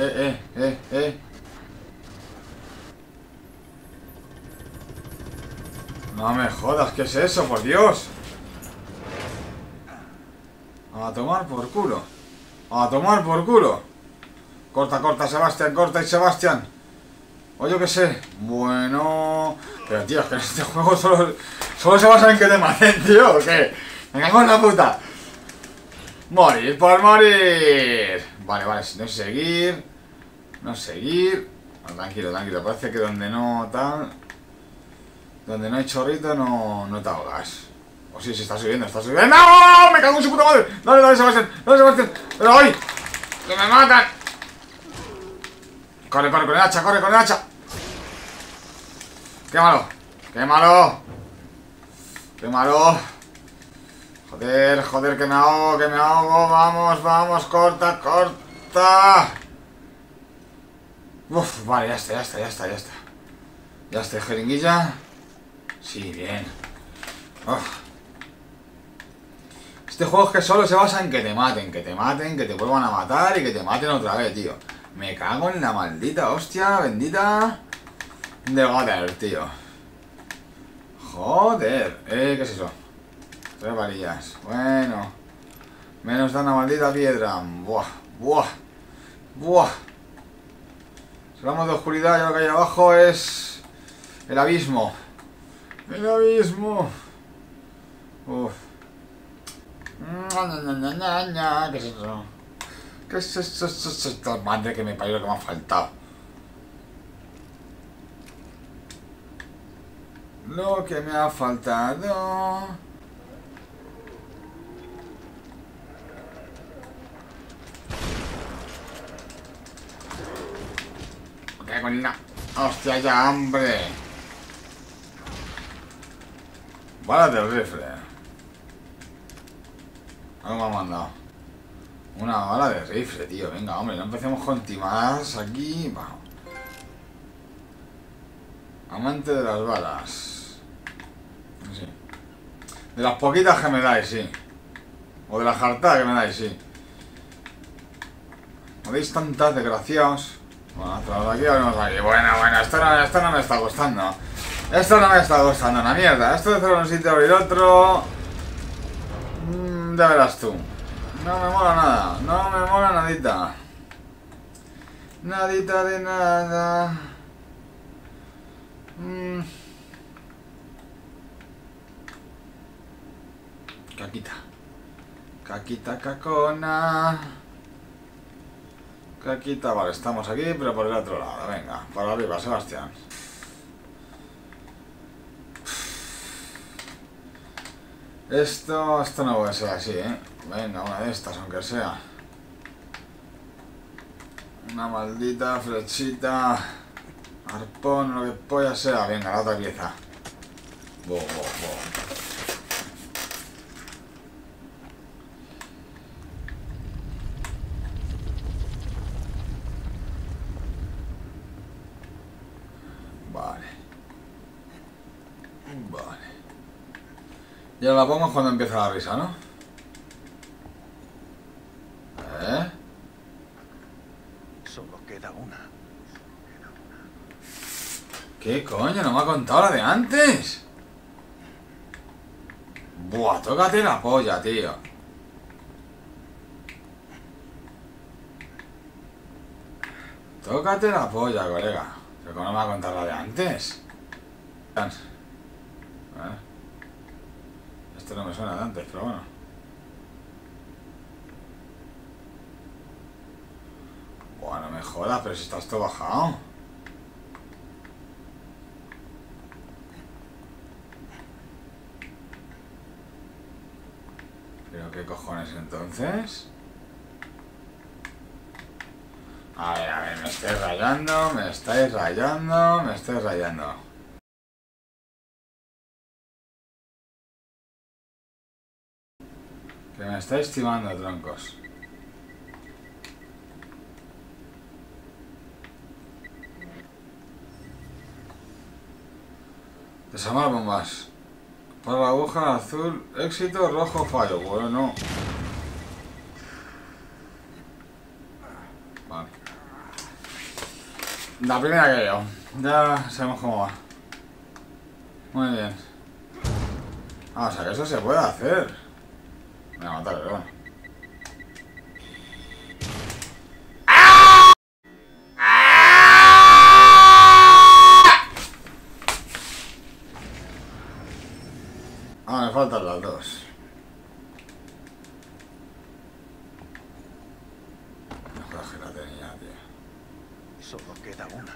Eh. No me jodas, ¿qué es eso? Por Dios. A tomar por culo. A tomar por culo. Corta, Sebastián, corta y Sebastián. O yo qué sé. Bueno. Pero tío, es que en este juego solo se basa en que te maten, tío. ¿O qué? Me cago en la puta. Morir por morir. Vale, si no es seguir. No seguir. No, tranquilo. Parece que donde no tal. Donde no hay chorrito no te ahogas. O sí, está subiendo. ¡No! ¡Me cago en su puta madre! Dale, Sebastián. ¡Pero hoy! ¡Que me matan! Corre con el hacha. ¡Qué malo! Joder, que me ahogo. Vamos, corta. Uf, vale, ya está. Ya está, jeringuilla. Sí, bien. Uf. Este juego es que solo se basa en que te maten, que te vuelvan a matar y que te maten otra vez, tío. Me cago en la maldita hostia bendita de Goder, tío. Joder. ¿Qué es eso? 3 varillas. Bueno. Menos da una maldita piedra. Buah. Si hablamos de oscuridad, ya lo que hay abajo es el abismo. Uf. ¿Qué es eso? ¿Qué es eso? Madre que me parió, lo que me ha faltado. Lo que me ha faltado. ¿Qué con la hostia ya, hombre? Bala de rifle. Algo me ha mandado. Una bala de rifle, tío. Venga, hombre, no empecemos con timadas aquí. Vamos. Amante de las balas. Sí. De las poquitas que me dais, sí. O de la jartada que me dais, sí. Me dais tantas, desgraciados. Bueno, tras aquí abrimos aquí. Bueno, esto no me está gustando. Una mierda. Esto de cerrar un sitio y abrir otro. Ya verás tú. No me mola nada. No me mola nadita. Nadita de nada. Caquita cacona. Caquita, vale, estamos aquí, pero por el otro lado. Venga, para arriba, Sebastián. Esto no puede ser así, ¿eh? Venga, una de estas, aunque sea. Una maldita flechita. Arpón, lo que polla sea. Venga, la otra pieza. Vale. Ya la pongo cuando empieza la risa, ¿no? Solo queda una. ¿Qué coño? ¿No me ha contado la de antes? Buah, tócate la polla, tío. Tócate la polla, colega. Pero ¿cómo no me va a contar la de antes? Esto no me suena de antes, pero bueno. Buah, no me jodas, pero si estás todo bajado. ¿Pero qué cojones entonces? A ver, me estáis rayando. Que me estáis timando, troncos. Desarmar bombas. Para la aguja azul, éxito, rojo, fallo. Bueno. Vale. La primera que veo. Ya sabemos cómo va. Muy bien. Ah, o sea que eso se puede hacer. Me voy a matar, pero bueno. Ah, me faltan las dos. Mejor que la tenía, tío. Solo queda una.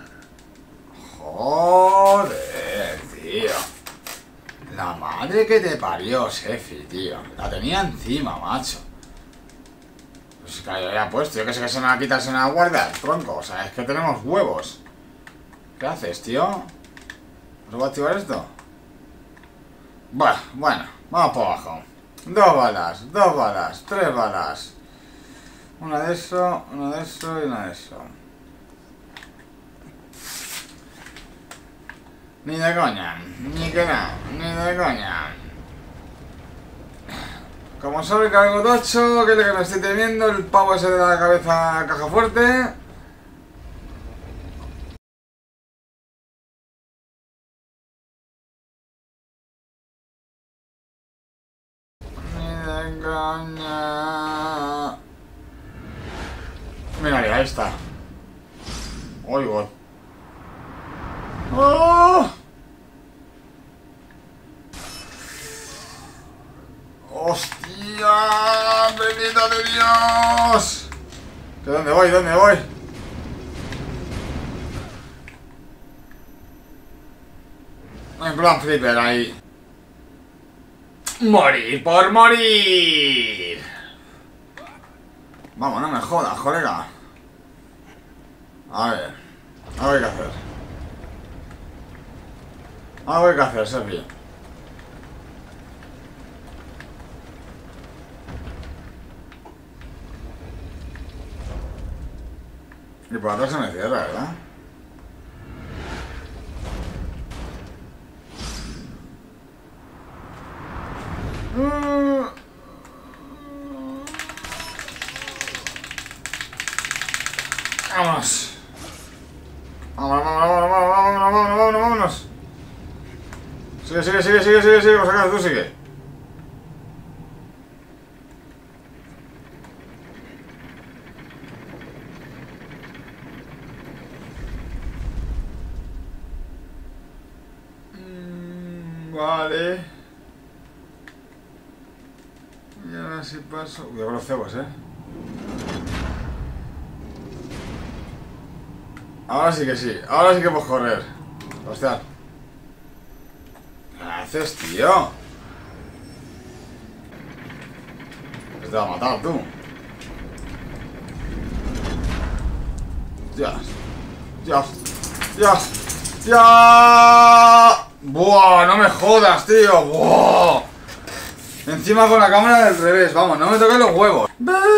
Joder, tío. La madre que te parió, Sefi, tío. La tenía encima, macho. Pues que yo había puesto. Yo que sé que se me va a quitar, se me va a guardar, tronco. O sea, es que tenemos huevos. ¿Qué haces, tío? ¿No voy a activar esto? Bueno, vamos por abajo. 2 balas, 3 balas. Una de eso y una de eso. Ni de coña, ni que no, ni de coña. Como solo que algo tocho, que es lo que me estoy temiendo, el pavo ese de la cabeza caja fuerte. Ni de coña. Mira, ahí está. Oigo. ¡Oh! ¡Hostia! ¡Bendito de Dios! ¿De dónde voy? ¿Dónde voy? En plan flipper ahí. ¡Morir por morir! Vamos, no me jodas, colega. A ver qué hacer. Algo hay que hacer, Sergio. Y por atrás se me cierra, ¿verdad? Vámonos. Vámonos. Sigue, vamos acá, tú sigue. Vale. Y ahora sí paso. Cuidado con los cebos, Ahora sí que sí. Ahora sí que puedes correr. Hostia. ¿Qué haces, tío? Pues te va a matar, tú. ¡Ya! ¡Buah! No me jodas, tío. ¡Buah! Encima con la cámara del revés. Vamos, no me toques los huevos.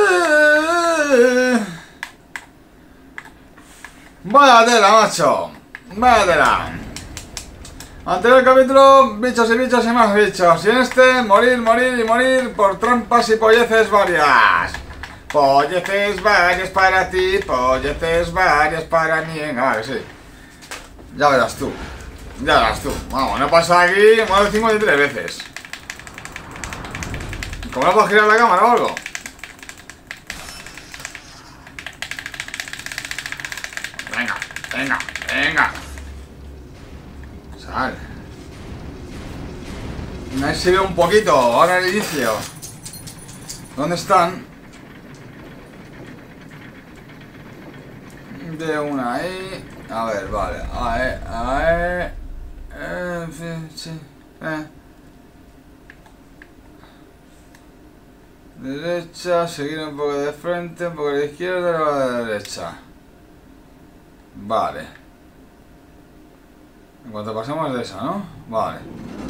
Vaya tela, macho. Vaya tela. Anterior capítulo, bichos y más bichos. Y en este, morir por trampas y polleces varias. Polleces varias para ti, polleces varias para mí. A ver, sí. Ya verás tú. Vamos, no pasa aquí más de 53 veces. ¿Cómo no puedo girar la cámara o algo? Venga. Sal. Ahí se ve un poquito, ahora el inicio. ¿Dónde están? De una ahí. A ver, vale. Sí. Derecha, seguir un poco de frente, un poco de izquierda y luego de la derecha. Vale. En cuanto pasemos de esa, ¿no? Vale.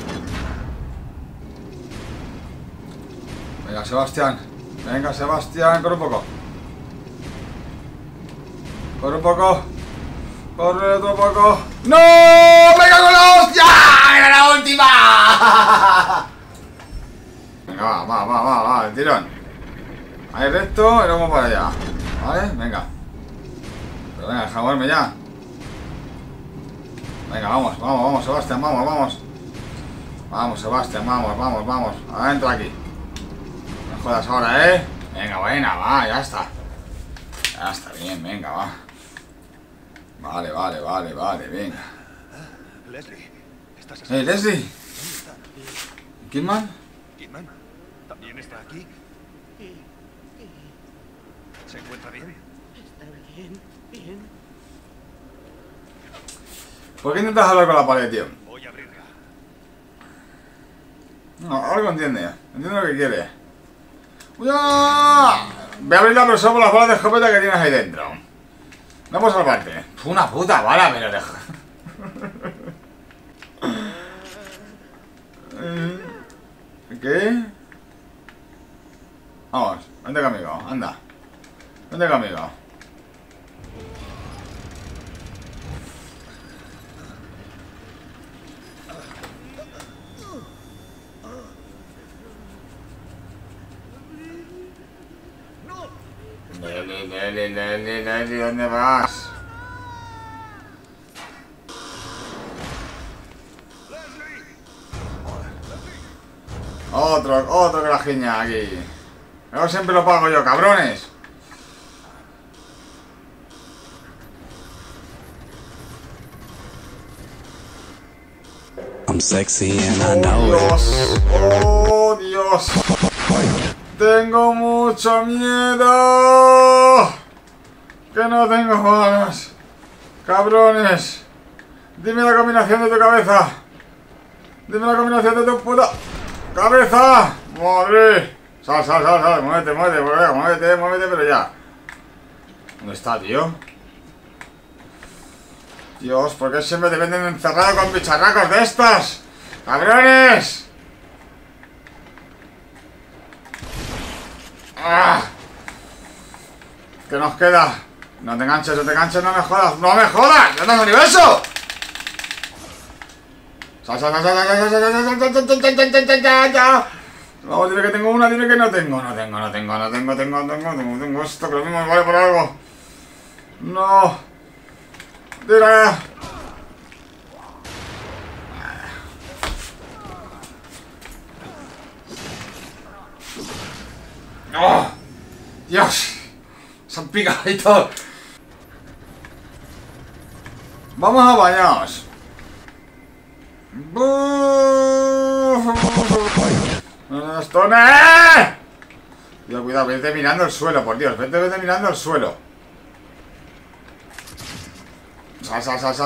Venga, Sebastián, corre un poco. Corre otro poco. ¡No! ¡Venga con la hostia! ¡Era la última! Venga, va, el tirón. Ahí recto y luego para allá. ¿Vale? Venga. Pero venga, deja moverme ya. Venga, vamos, vamos, vamos, Sebastián, vamos, vamos. Vamos, Sebastián, vamos, vamos, vamos. Adentro aquí. No me jodas ahora, ¿eh? Venga, buena, va, ya está. Ya está bien, venga, va. Vale, vale, vale, vale, venga. Leslie, ¿estás así? Leslie. ¿Dónde está? ¿Kidman? ¿Kidman? ¿También está aquí? ¿Se encuentra bien? Está bien, bien. ¿Por qué intentas hablar con la pared, tío? Voy a abrirla. No, algo entiende. Entiende lo que quiere. ¡Ya! Voy a abrirla, pero solo por las balas de escopeta que tienes ahí dentro. No puedo salvarte. Una puta bala, pero deja. ¿Qué? Vamos, vente conmigo, anda. Vente conmigo. Leli, ¿dónde vas? Otro que la giña aquí. Luego siempre lo pago yo, cabrones. I'm sexy and I know it. Dios, oh Dios. Tengo mucho miedo. Que no tengo ganas. Cabrones. Dime la combinación de tu cabeza. Dime la combinación de tu puta cabeza. Madre. Sal. Muévete, pero ya. ¿Dónde está, tío? Dios, ¿por qué siempre te venden encerrado con bicharracos de estas? ¡Cabrones! ¡Ah! ¿Qué nos queda? No te enganches, no me jodas. ¡No me jodas! ¡Ya tengo universo! ¡Sal! Vamos, dime que tengo una, dime que no tengo. No tengo esto, que lo mismo me vale por algo. No. Tira. ¡Oh! ¡Dios! Se han picado y todo. Vamos a bañaros. ¡Stone! Cuidado, vete mirando el suelo, por Dios. Vete mirando el suelo. Sal.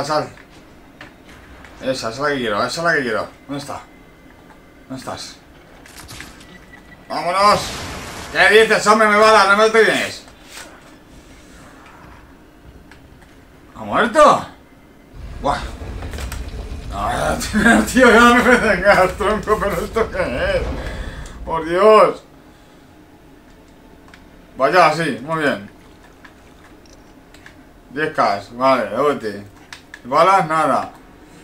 Esa es la que quiero, ¿Dónde está? ¿Dónde estás? ¡Vámonos! ¿Qué dices, hombre? Me va a dar, no me te vienes. ¿Ha muerto? ¡Buah! No, tío, ya no me vengas, tronco, pero ¿esto qué es? ¡Por Dios! Vaya, así, muy bien. 10k, vale, útil. Balas, nada.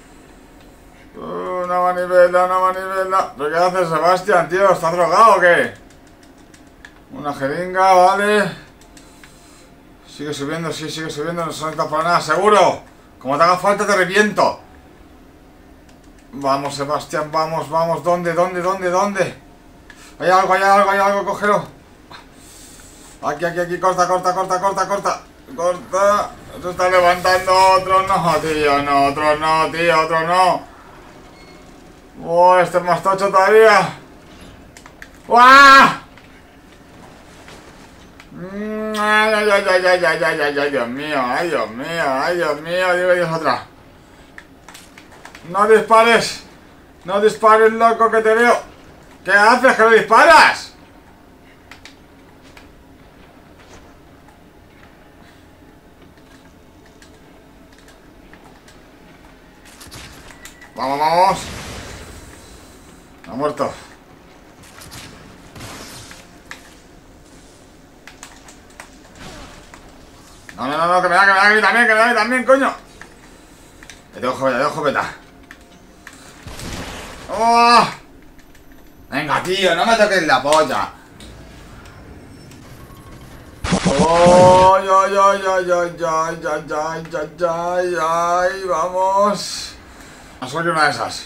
Una manivela. ¿Pero qué hace Sebastián, tío? ¿Está drogado o qué? Una jeringa, vale. Sigue subiendo, sí, sigue subiendo. No se necesita para nada, seguro. Como te haga falta, te reviento. Vamos, Sebastián, vamos. ¿Dónde? Hay algo, cógelo. Aquí, corta. Se está levantando otro. No, tío, otro no. Oh, este es más tocho todavía. ¡Guau! Ay, Dios mío, digo Dios otra. No dispares, loco, que te veo. ¿Qué haces, que no disparas? Vamos. Ha muerto. No, que me da a mí también, coño. Ya tengo escopeta. ¡Oh! Venga, tío, no me toques la polla. ¡Oh! ¡Ay! Vamos. Ha salido una de esas.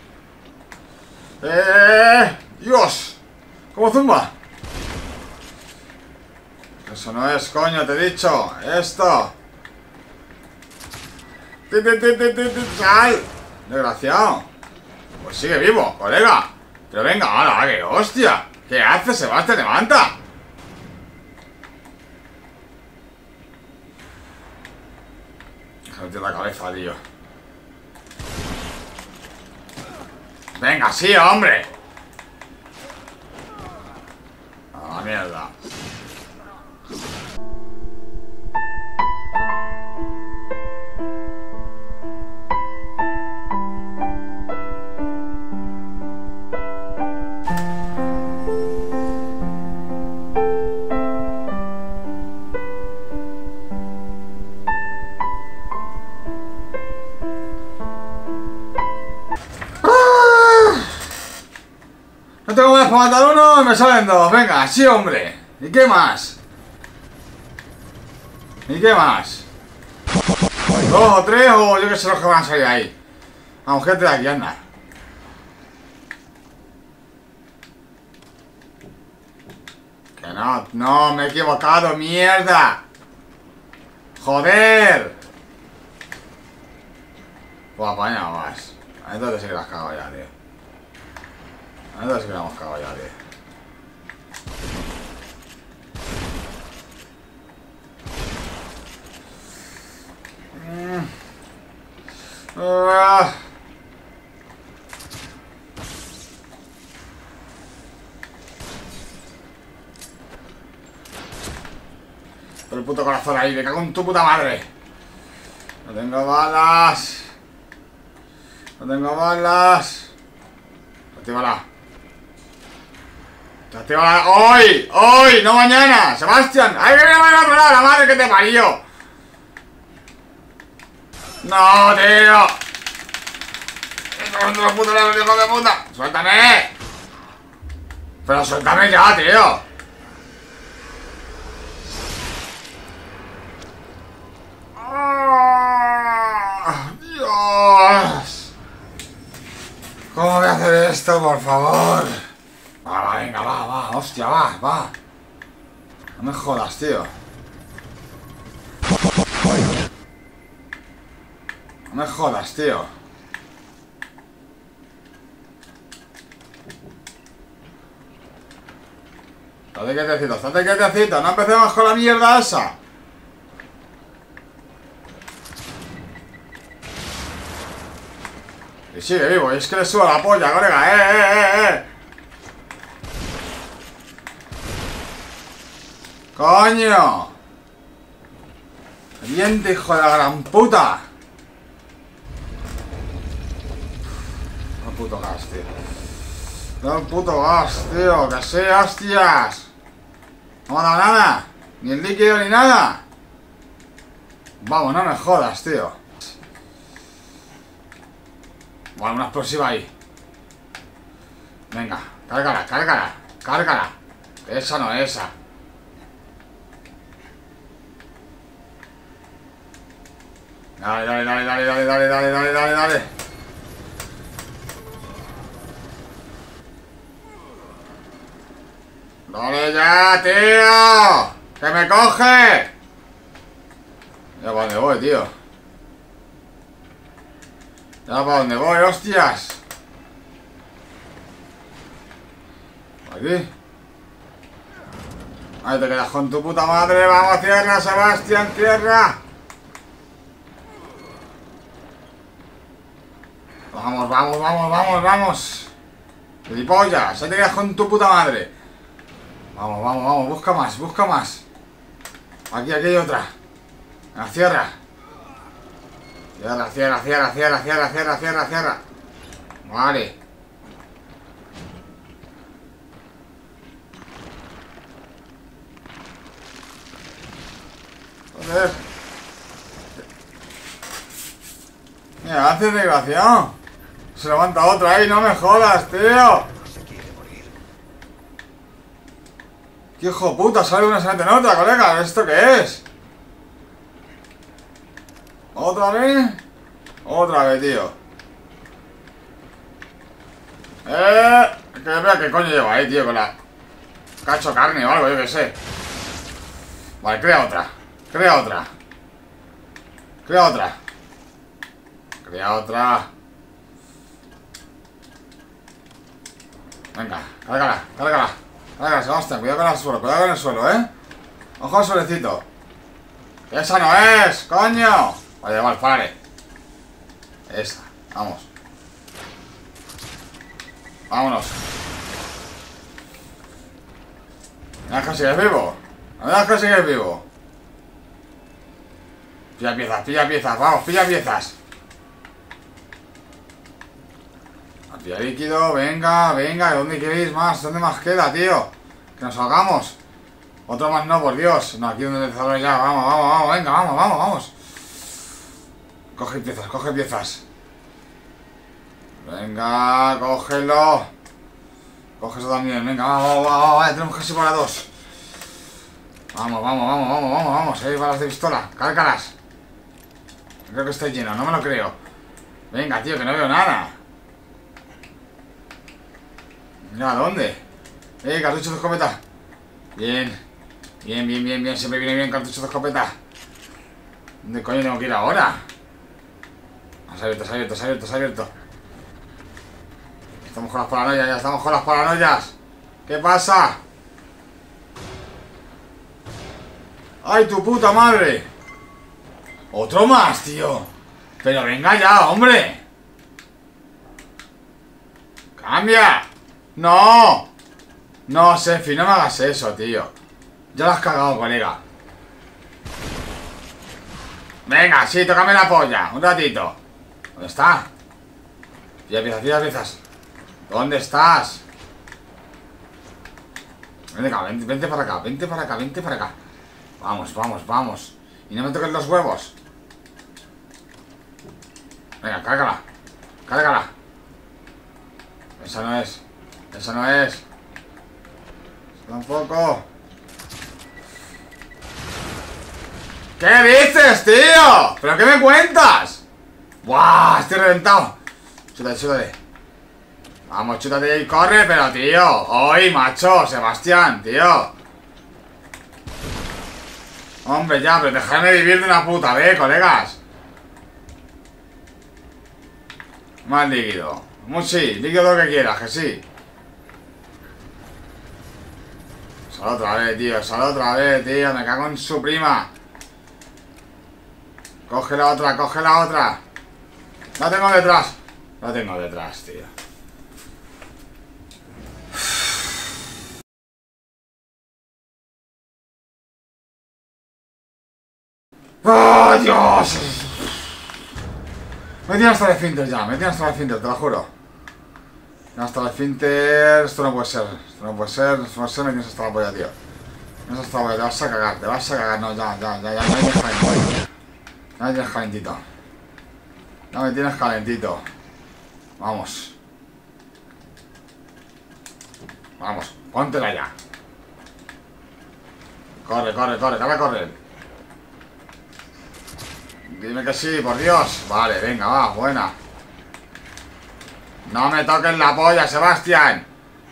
¡Dios! ¿Cómo zumba? Eso no es, coño, te he dicho. Esto. ¡Sal! Desgraciado. Pues sigue vivo, colega. Pero venga, ahora, que hostia. ¿Qué haces, Sebastián? ¡Levanta! Déjame la cabeza, tío. Venga, sí, hombre. A la mierda. No tengo más para matar uno y me salen dos. Venga, sí, hombre. ¿Y qué más? ¿Y qué más? ¿Dos o tres o yo que sé los que van a salir ahí? Vamos, gente de aquí, anda. Que no, no, me he equivocado, mierda. Joder. Pues apañado más. Entonces sí que las cago ya, tío. Entonces sí que la hemos cagado ya, tío. Por el puto corazón ahí, me cago en tu puta madre. No tengo balas. No tengo balas. Actívala. Actívala. ¡Hoy! ¡Hoy! ¡No mañana! ¡Sebastián! ¡Ay, que me va a otro lado! ¡La madre que te parió! ¡No, tío! ¡Esto es puto lado, hijo de puta! ¡Suéltame! ¡Pero suéltame ya, tío! ¡Dios! ¿Cómo voy a hacer esto, por favor? Va, venga, va, hostia, va. No me jodas, tío. No me jodas, tío. Estate quietecito, no empecemos con la mierda esa. Y sigue vivo, y es que le subo la polla, colega, ¡Coño! ¡Diente, hijo de la gran puta! No puto gas, tío. No puto gas, tío. Que sí, hostias. No me ha dado nada. Ni el líquido ni nada. Vamos, no me jodas, tío. Bueno, una explosiva ahí. Venga, cárgala. Esa no, esa. Dale. Dale ya, tío. Que me coge. Ya para dónde voy, tío. Ya para dónde voy, hostias. Aquí. Ahí te quedas con tu puta madre. Vamos, tierra, Sebastián, tierra. Vamos. Gilipollas, ahí te quedas con tu puta madre. Vamos, busca más. Aquí hay otra. La cierra. Cierra. Vale. Joder. Mira, hace desgraciado. Se levanta otra ahí, no me jodas, tío. ¡Qué hijo puta! Sale una sale en otra, colega. ¿Esto qué es? ¿Otra vez? Otra vez, tío. Que vea qué coño lleva ahí, tío, con la... Cacho carne o algo, yo que sé. Vale, crea otra. Crea otra. Crea otra. Crea otra. Venga, cárgala, cárgala. Cárgala, Sebastián, cuidado con el suelo, cuidado con el suelo, Ojo al suelecito. ¡Esa no es, coño! Vale, vale, párale. Esa, vamos. Vámonos. ¿Me das que sigues vivo? ¿Me das que sigues vivo? Pilla piezas, vamos, pilla piezas. Pilla líquido, venga, venga. ¿Dónde queréis más? ¿Dónde más queda, tío? Que nos salgamos. Otro más no, por Dios. No, aquí donde empezamos ya. Vamos, vamos, vamos, venga, vamos, vamos, vamos. Coge piezas, coge piezas. Venga, cógelo. Coge eso también, venga, vamos, vamos, vamos, tenemos casi para dos. Vamos, vamos, vamos, vamos, vamos, vamos. Hay balas de pistola, cárcalas. Creo que está lleno, no me lo creo. Venga, tío, que no veo nada. Mira, ¿dónde? Cartucho de escopeta. Bien. Bien, bien, bien, bien. Siempre viene bien cartucho de escopeta. ¿Dónde coño tengo que ir ahora? Se ha abierto, se ha abierto, se ha abierto, se ha abierto. Estamos con las paranoias, ya estamos con las paranoias. ¿Qué pasa? ¡Ay, tu puta madre! ¡Otro más, tío! Pero venga ya, hombre. ¡Cambia! ¡No! No, Sefi, no me hagas eso, tío. Ya lo has cagado, colega. Venga, sí, tócame la polla. Un ratito. ¿Dónde está? Pilla piezas, pilla piezas. ¿Dónde estás? Venga, vente para acá, vente para acá, vente para acá. Vamos, vamos, vamos. Y no me toques los huevos. Venga, cárgala. Cárgala. Esa no es. Esa no es. Tampoco. ¿Qué dices, tío? ¿Pero qué me cuentas? ¡Buah! Estoy reventado. Chútate, chútate. Vamos, chútate y corre, pero tío. ¡Hoy, macho! Sebastián, tío. Hombre, ya, pero dejadme vivir de una puta vez, colegas. Más líquido. Sí, líquido lo que quieras, que sí. Sal otra vez, tío, sal otra vez, tío. Me cago en su prima. Coge la otra, coge la otra. La tengo detrás. La tengo detrás, tío. ¡Oh, Dios! Me tiene hasta el esfínter ya, me tiene hasta el esfínter, te lo juro. Hasta el esfínter. Esto no puede ser, esto no puede ser, esto no puede ser, me tienes hasta la polla, tío. Me tienes hasta la polla, te vas a cagar, te vas a cagar. No, ya, ya, ya, ya, no me tienes calentito. Ya me tienes calentito. Ya me tienes calentito. Vamos. Vamos, póntela ya. Corre, corre, corre, dale a correr. Dime que sí, por Dios. Vale, venga, va, buena. No me toques la polla, Sebastián.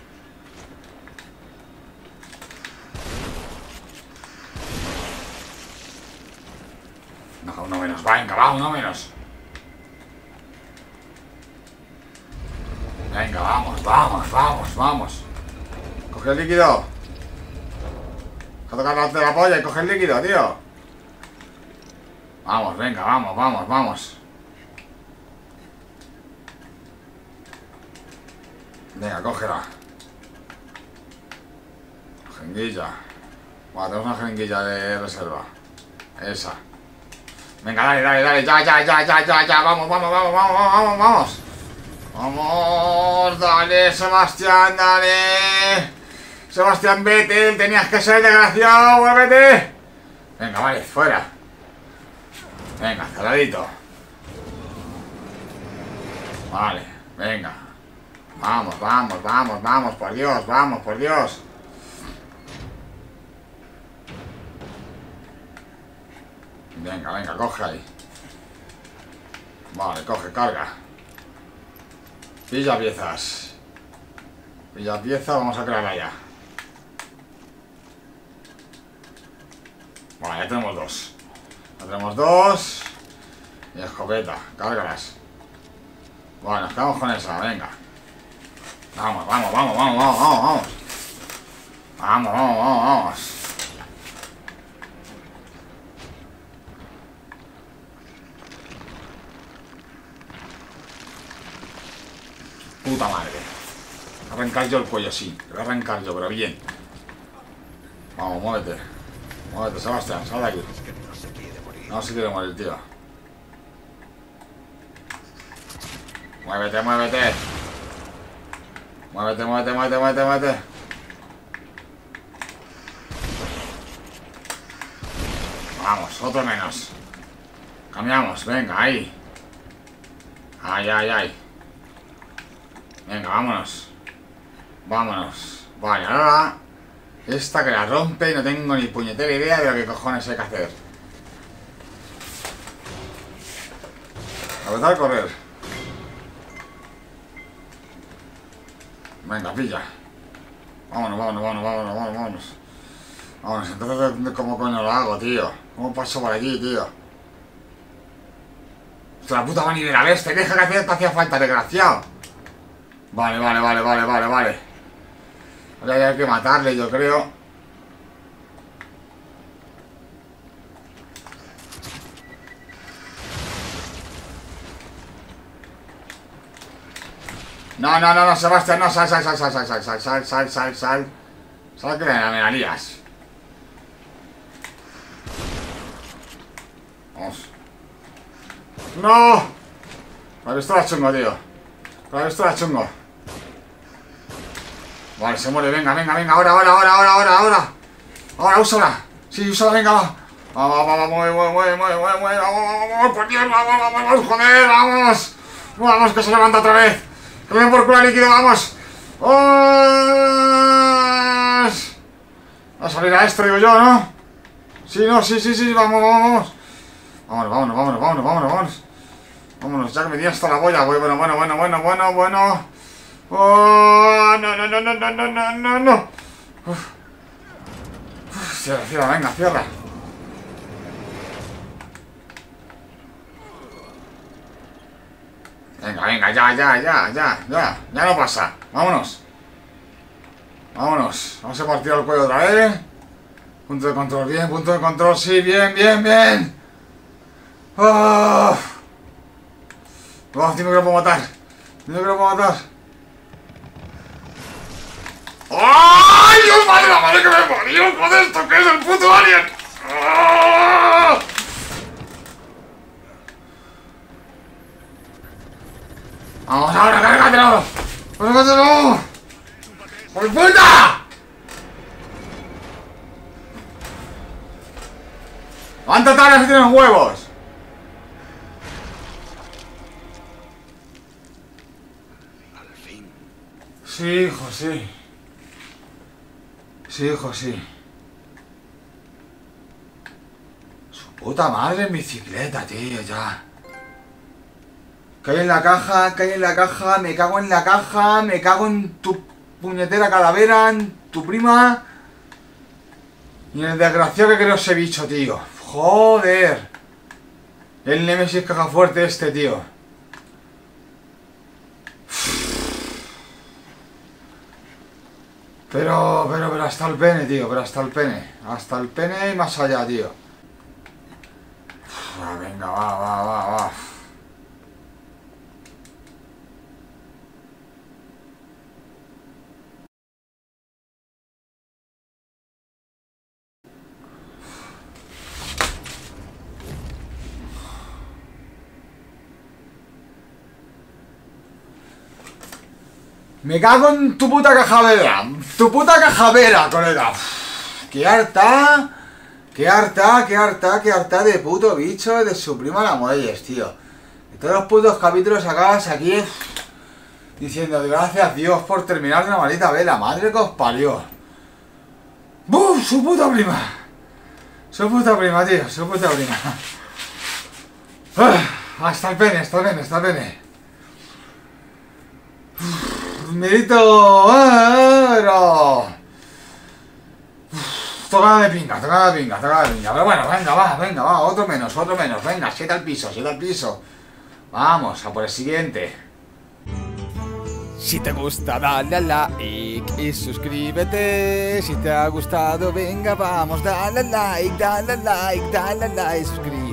No, uno menos, venga, va, uno menos. Venga, vamos, vamos, vamos, vamos. Coge el líquido. Deja tocar la polla y coge el líquido, tío. Vamos, venga, vamos, vamos, vamos. Venga, cógela. Jeringuilla. Bueno, tenemos una jeringuilla de reserva. Esa. Venga, dale, dale, dale. Ya, ya, ya, ya, ya, ya. Vamos, vamos, vamos, vamos, vamos, vamos. Vamos, dale, Sebastián, dale. Sebastián, vete. Tenías que ser desgraciado. Vuélvete. Venga, vale, fuera. Venga, cerradito. Vale, venga. Vamos, vamos, vamos, vamos, por Dios, vamos, por Dios. Venga, venga, coge ahí. Vale, coge, carga. Pilla piezas. Pilla pieza, vamos a crearla ya. Bueno, ya tenemos dos. Ya tenemos dos. Y escopeta, cárgalas. Bueno, nos quedamos con esa, venga. Vamos, vamos, vamos, vamos, vamos, vamos, vamos. Vamos, vamos, vamos, vamos. Puta madre. Voy a arrancar yo el cuello, sí. Lo voy a arrancar yo, pero bien. Vamos, muévete. Muévete, Sebastián, sal de aquí. No se quiere morir, tío. Muévete, muévete. Muévete, muévete, muévete, muévete, muévete. Vamos, otro menos. Cambiamos, venga, ahí. Ay, ay, ay. Venga, vámonos. Vámonos. Vale, ahora esta que la rompe y no tengo ni puñetera idea de lo que cojones hay que hacer. Apretar a correr. Venga, pilla. Vámonos, vámonos, vámonos, vámonos, vámonos, vámonos. Vámonos, entonces ¿cómo coño lo hago, tío? ¿Cómo paso por aquí, tío? Hostia, la puta manivela, ¿ves? Te deja que te hacía falta, desgraciado. Vale, vale, vale, vale, vale, vale. Ahora hay que matarle, yo creo. No, no, no, no, Sebastián, no, sal, sal, sal, sal, sal, sal, sal, sal, sal, sal, sal. Sal que me la lías. Vamos. ¡No! La pistola chungo, tío. La pistola chungo. Vale, se muere, venga, venga, venga, ahora, ahora, ahora, ahora, ahora, ahora. Ahora, úsala. Sí, úsala, venga, va. Vamos, vamos, vamos, mueve, mueve, mueve, mueve, mueve, vamos, vamos, por Dios, vamos, vamos, vamos, joder, vamos. Vamos, que se levanta otra vez. Que me den por culo líquido, vamos. ¡Vamos! Va a salir a esto, digo yo, ¿no? Sí, no, sí, sí, sí, vamos, vamos, vamos. Vámonos, vámonos, vámonos, vámonos, vámonos, vámonos. Vámonos, ya que me di hasta la boya, güey. Bueno, bueno, bueno, bueno, bueno, bueno. Oh, no, no, no, no, no, no, no, no, no. Cierra, cierra, venga, cierra. Venga, venga, ya, ya, ya, ya, ya. Ya no pasa. Vámonos. Vámonos. Vamos a partir el cuello otra vez. Punto de control, bien, punto de control, sí, bien, bien, bien. Oh. Vamos, dime que lo puedo matar. Dime que lo puedo matar. ¡Ay, Dios, madre, la madre que me parió! ¡Joder, esto que es el puto alien! ¡Oh! ¡Vamos ahora, cárgatelo! ¡Cárgatelo! ¡Por puta! ¡Levántate ahora si tienes huevos! Al fin. Sí, hijo, sí. Sí, hijo, sí. Su puta madre en bicicleta, tío, ya. Que hay en la caja, que hay en la caja, me cago en la caja, me cago en tu puñetera calavera, en tu prima. Y en el desgraciado que creo ese bicho, tío. Joder. El Nemesis caja fuerte este, tío. Pero hasta el pene, tío, pero hasta el pene. Hasta el pene y más allá, tío. Venga, va, va, va, va. Me cago en tu puta cajavera. Tu puta cajavera, colega. Qué harta. Qué harta, qué harta, qué harta de puto bicho de su prima la muelles, tío. De todos los putos capítulos acabas aquí diciendo gracias Dios por terminar de una maldita vela. Madre que os parió. ¡Buf! Su puta prima. Su puta prima, tío. Su puta prima. Hasta el pene, hasta el pene, hasta el pene. miedito. Pero... Tocada de pinga, tocada de pinga, tocada de pinga. Pero bueno, venga, va, otro menos, venga, 7 al piso, 7 al piso. Vamos, a por el siguiente. Si te gusta, dale a like y suscríbete. Si te ha gustado, venga, vamos, dale a like, suscríbete.